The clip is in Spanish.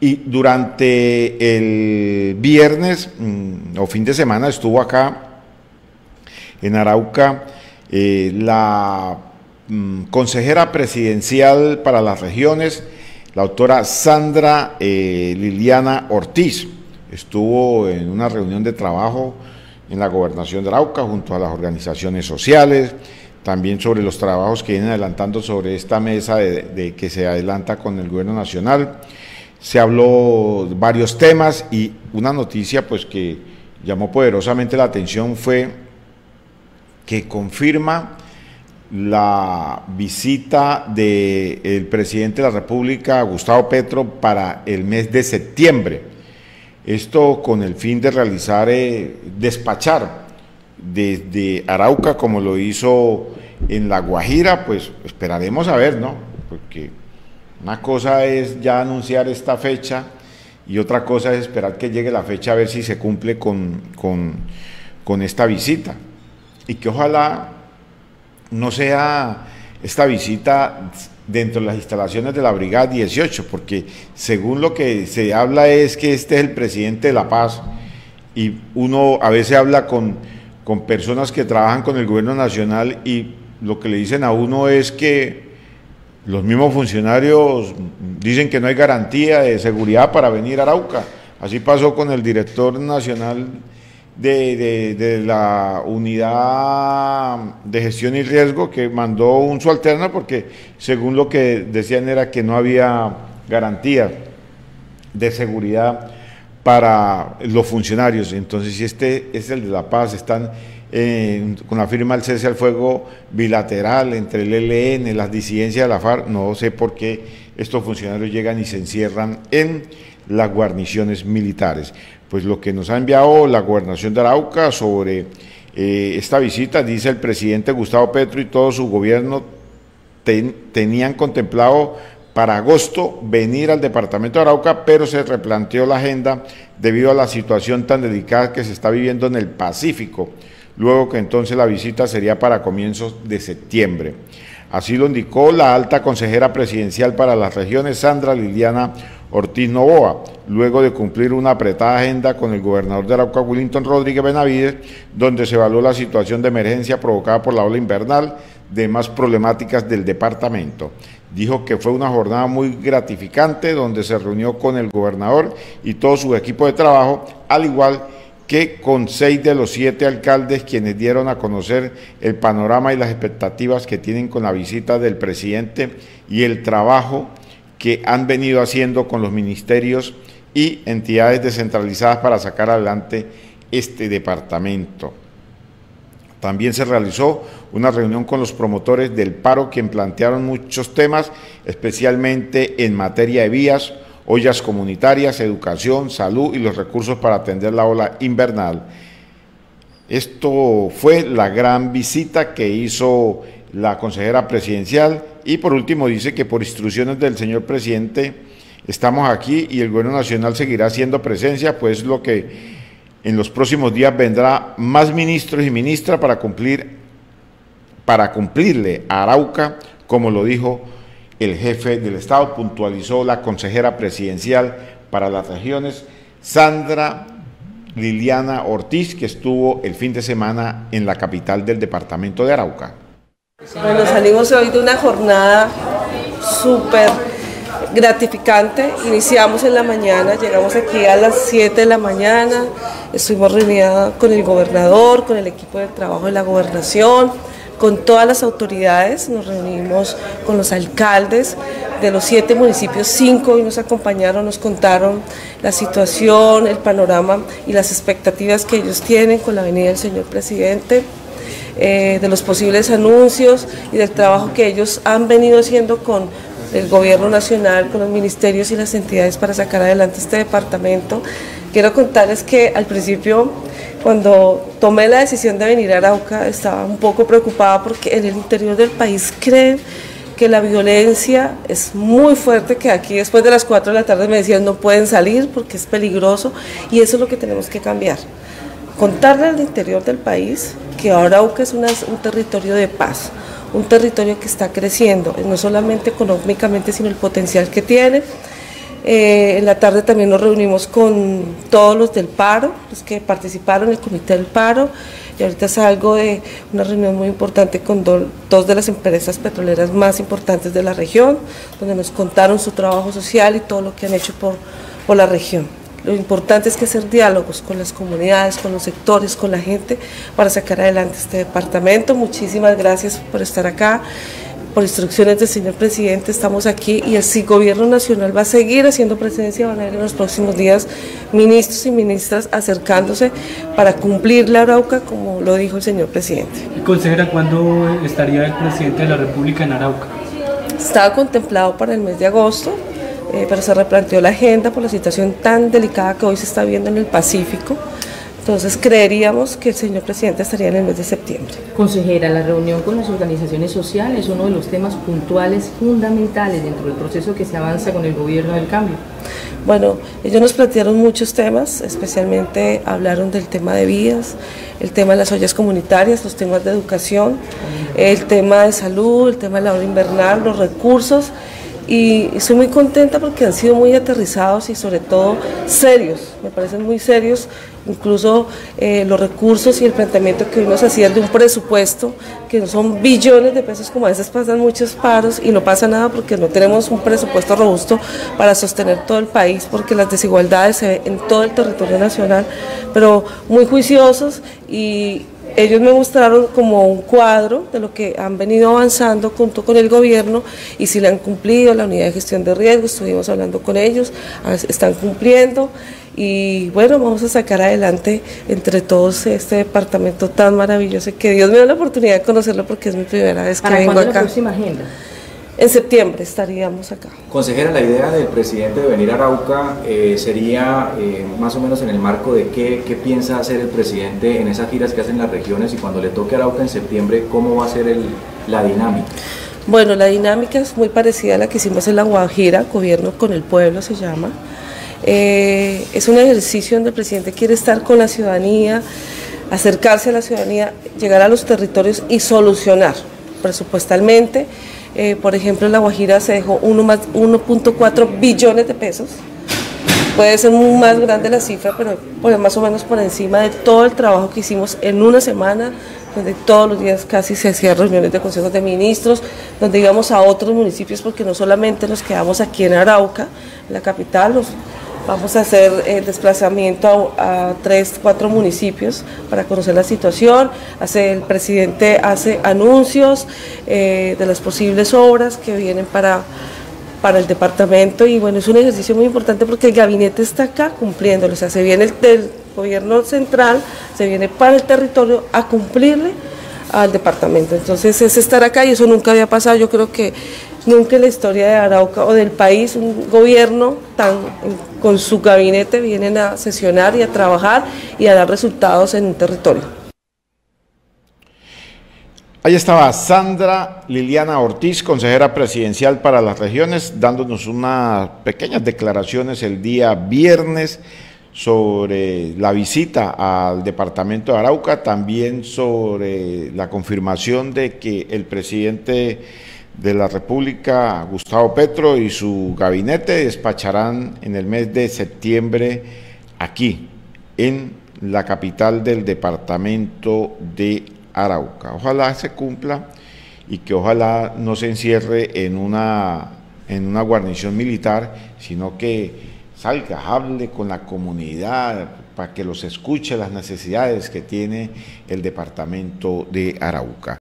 Y durante el viernes o fin de semana estuvo acá en Arauca la consejera presidencial para las regiones, la doctora Sandra Liliana Ortiz. Estuvo en una reunión de trabajo en la gobernación de Arauca junto a las organizaciones sociales, también sobre los trabajos que vienen adelantando sobre esta mesa de que se adelanta con el gobierno nacional. Se habló varios temas y una noticia pues que llamó poderosamente la atención fue que confirma la visita del presidente de la República, Gustavo Petro, para el mes de septiembre. Esto con el fin de realizar, despachar desde Arauca, como lo hizo en La Guajira, pues esperaremos a ver, ¿no? Porque una cosa es ya anunciar esta fecha y otra cosa es esperar que llegue la fecha a ver si se cumple con esta visita. Y que ojalá no sea esta visita dentro de las instalaciones de la Brigada 18, porque según lo que se habla es que este es el presidente de La Paz y uno a veces habla con personas que trabajan con el gobierno nacional y lo que le dicen a uno es que los mismos funcionarios dicen que no hay garantía de seguridad para venir a Arauca. Así pasó con el director nacional de la unidad de gestión y riesgo, que mandó un subalterno porque según lo que decían era que no había garantía de seguridad para los funcionarios. Entonces, si este es el de La Paz, están con la firma del cese al fuego bilateral entre el ELN, las disidencias de la FARC, no sé por qué estos funcionarios llegan y se encierran en las guarniciones militares. Pues lo que nos ha enviado la gobernación de Arauca sobre esta visita, dice el presidente Gustavo Petro y todo su gobierno tenían contemplado para agosto venir al departamento de Arauca, pero se replanteó la agenda debido a la situación tan delicada que se está viviendo en el Pacífico, luego que entonces la visita sería para comienzos de septiembre. Así lo indicó la alta consejera presidencial para las regiones, Sandra Liliana Ortiz Novoa, luego de cumplir una apretada agenda con el gobernador de Arauca, Willington Rodríguez Benavides, donde se evaluó la situación de emergencia provocada por la ola invernal, demás problemáticas del departamento. Dijo que fue una jornada muy gratificante, donde se reunió con el gobernador y todo su equipo de trabajo, al igual que con 6 de los 7 alcaldes, quienes dieron a conocer el panorama y las expectativas que tienen con la visita del presidente y el trabajo que han venido haciendo con los ministerios y entidades descentralizadas para sacar adelante este departamento. También se realizó una reunión con los promotores del paro, quien plantearon muchos temas, especialmente en materia de vías, ollas comunitarias, educación, salud y los recursos para atender la ola invernal. Esto fue la gran visita que hizo la consejera presidencial y por último dice que por instrucciones del señor presidente estamos aquí y el gobierno nacional seguirá haciendo presencia, pues lo que en los próximos días vendrá más ministros y ministras para cumplirle a Arauca, como lo dijo el jefe del Estado, puntualizó la consejera presidencial para las regiones, Sandra Liliana Ortiz, que estuvo el fin de semana en la capital del departamento de Arauca. Bueno, salimos hoy de una jornada súper gratificante. Iniciamos en la mañana, llegamos aquí a las 7 de la mañana, estuvimos reunidos con el gobernador, con el equipo de trabajo de la gobernación, con todas las autoridades, nos reunimos con los alcaldes de los 7 municipios, 5 hoy nos acompañaron, nos contaron la situación, el panorama y las expectativas que ellos tienen con la venida del señor presidente, de los posibles anuncios y del trabajo que ellos han venido haciendo con el gobierno nacional, con los ministerios y las entidades para sacar adelante este departamento. Quiero contarles que al principio, cuando tomé la decisión de venir a Arauca, estaba un poco preocupada porque en el interior del país creen que la violencia es muy fuerte, que aquí después de las 4 de la tarde me decían no pueden salir porque es peligroso, y eso es lo que tenemos que cambiar. Contarle al interior del país que Arauca es un territorio de paz, un territorio que está creciendo, no solamente económicamente, sino el potencial que tiene. En la tarde también nos reunimos con todos los del paro, los que participaron en el comité del paro, y ahorita salgo de una reunión muy importante con dos de las empresas petroleras más importantes de la región, donde nos contaron su trabajo social y todo lo que han hecho por la región. Lo importante es que hacer diálogos con las comunidades, con los sectores, con la gente, para sacar adelante este departamento. Muchísimas gracias por estar acá. Por instrucciones del señor presidente estamos aquí y el gobierno nacional va a seguir haciendo presencia, van a ver en los próximos días ministros y ministras acercándose para cumplir la Arauca, como lo dijo el señor presidente. Y consejera, ¿cuándo estaría el presidente de la República en Arauca? Estaba contemplado para el mes de agosto, pero se replanteó la agenda por la situación tan delicada que hoy se está viendo en el Pacífico. Entonces creeríamos que el señor presidente estaría en el mes de septiembre. Consejera, la reunión con las organizaciones sociales es uno de los temas puntuales fundamentales dentro del proceso que se avanza con el gobierno del cambio. Bueno, ellos nos plantearon muchos temas, especialmente hablaron del tema de vías, el tema de las ollas comunitarias, los temas de educación, el tema de salud, el tema de la hora invernal, los recursos. Y estoy muy contenta porque han sido muy aterrizados y sobre todo serios, me parecen muy serios, incluso los recursos y el planteamiento que hoy nos hacían de un presupuesto, que no son billones de pesos como a veces pasan muchos paros y no pasa nada porque no tenemos un presupuesto robusto para sostener todo el país porque las desigualdades se ven en todo el territorio nacional, pero muy juiciosos y ellos me mostraron como un cuadro de lo que han venido avanzando junto con el gobierno y si le han cumplido la unidad de gestión de riesgos, estuvimos hablando con ellos, están cumpliendo y bueno, vamos a sacar adelante entre todos este departamento tan maravilloso que Dios me da la oportunidad de conocerlo porque es mi primera vez que vengo acá. ¿Para cuándo la próxima agenda? En septiembre estaríamos acá. Consejera, la idea del presidente de venir a Arauca sería más o menos en el marco de qué piensa hacer el presidente en esas giras que hacen las regiones y cuando le toque Arauca en septiembre, ¿cómo va a ser la dinámica? Bueno, la dinámica es muy parecida a la que hicimos en La Guajira, Gobierno con el Pueblo se llama. Es un ejercicio donde el presidente quiere estar con la ciudadanía, acercarse a la ciudadanía, llegar a los territorios y solucionar presupuestalmente. Por ejemplo, en La Guajira se dejó 1.4 billones de pesos. Puede ser más grande la cifra, pero más o menos por encima de todo el trabajo que hicimos en una semana, donde todos los días casi se hacían reuniones de consejos de ministros, donde íbamos a otros municipios, porque no solamente nos quedamos aquí en Arauca, en la capital, vamos a hacer desplazamiento a 3, 4 municipios para conocer la situación. El presidente hace anuncios de las posibles obras que vienen para el departamento y bueno, es un ejercicio muy importante porque el gabinete está acá cumpliéndolo, o sea, se viene del gobierno central, se viene para el territorio a cumplirle al departamento. Entonces es estar acá y eso nunca había pasado, yo creo que nunca en la historia de Arauca o del país un gobierno con su gabinete vienen a sesionar y a trabajar y a dar resultados en un territorio. Ahí estaba Sandra Liliana Ortiz, consejera presidencial para las regiones, dándonos unas pequeñas declaraciones el día viernes sobre la visita al departamento de Arauca, también sobre la confirmación de que el presidente de la República, Gustavo Petro, y su gabinete despacharán en el mes de septiembre aquí, en la capital del departamento de Arauca. Ojalá se cumpla y que ojalá no se encierre en una guarnición militar, sino que salga, hable con la comunidad para que los escuche las necesidades que tiene el departamento de Arauca.